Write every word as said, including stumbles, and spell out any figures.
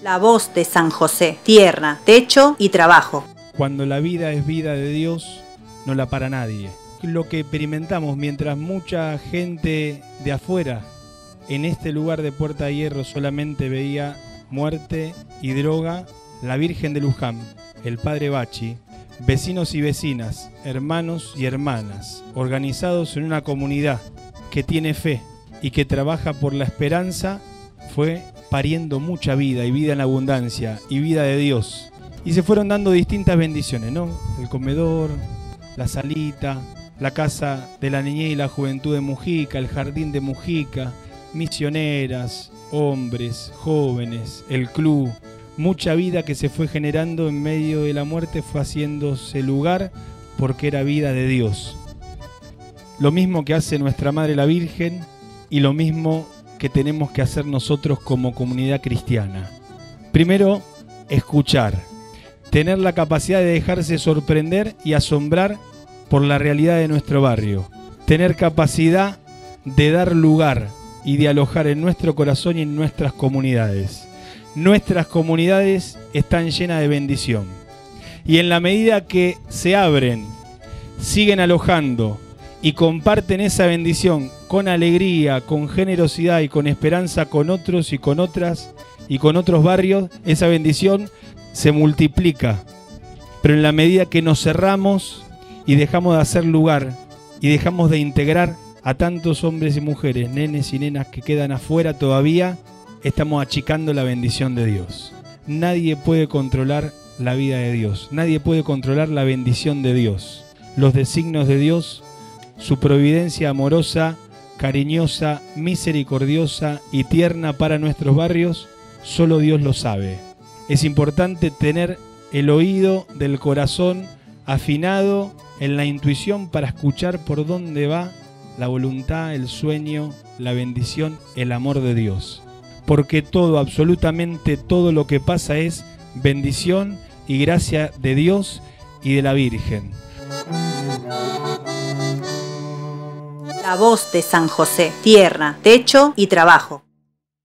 La voz de San José, tierra, techo y trabajo. Cuando la vida es vida de Dios, no la para nadie. Lo que experimentamos mientras mucha gente de afuera en este lugar de Puerta de Hierro solamente veía muerte y droga, la Virgen de Luján, el Padre Bachi, vecinos y vecinas, hermanos y hermanas, organizados en una comunidad que tiene fe y que trabaja por la esperanza, fue pariendo mucha vida y vida en abundancia y vida de Dios. Y se fueron dando distintas bendiciones, ¿no? El comedor, la salita, la casa de la niñez y la juventud de Mujica, el jardín de Mujica, misioneras, hombres, jóvenes, el club. Mucha vida que se fue generando en medio de la muerte fue haciéndose lugar porque era vida de Dios. Lo mismo que hace nuestra Madre la Virgen y lo mismo que tenemos que hacer nosotros como comunidad cristiana. Primero, escuchar, tener la capacidad de dejarse sorprender y asombrar por la realidad de nuestro barrio, tener capacidad de dar lugar y de alojar en nuestro corazón y en nuestras comunidades. Nuestras comunidades están llenas de bendición y en la medida que se abren, siguen alojando y comparten esa bendición con alegría, con generosidad y con esperanza con otros y con otras y con otros barrios, esa bendición se multiplica. Pero en la medida que nos cerramos y dejamos de hacer lugar y dejamos de integrar a tantos hombres y mujeres, nenes y nenas que quedan afuera todavía, estamos achicando la bendición de Dios. Nadie puede controlar la vida de Dios, nadie puede controlar la bendición de Dios. Los designios de Dios, su providencia amorosa, cariñosa, misericordiosa y tierna para nuestros barrios, solo Dios lo sabe. Es importante tener el oído del corazón afinado en la intuición para escuchar por dónde va la voluntad, el sueño, la bendición, el amor de Dios. Porque todo, absolutamente todo lo que pasa es bendición y gracia de Dios y de la Virgen. La voz de San José, tierra, techo y trabajo.